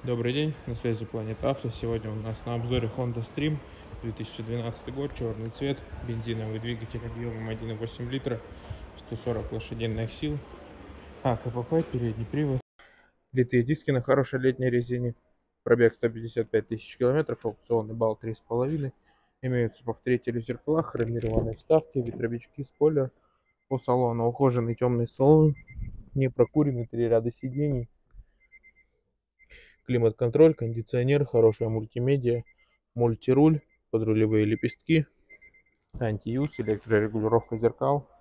Добрый день, на связи Planet Auto. Сегодня у нас на обзоре Honda Stream 2012 год, черный цвет, бензиновый двигатель объемом 1,8 литра, 140 лошадиных сил, КПП, передний привод, литые диски на хорошей летней резине, пробег 155 тысяч километров, аукционный балл 3,5, имеются повторители в зеркалах, хромированные вставки, ветровички, спойлер, по салону ухоженный темный салон, не прокуренный, 3 ряда сидений, климат-контроль, кондиционер, хорошая мультимедиа, мультируль, подрулевые лепестки, антиюз, электрорегулировка зеркал,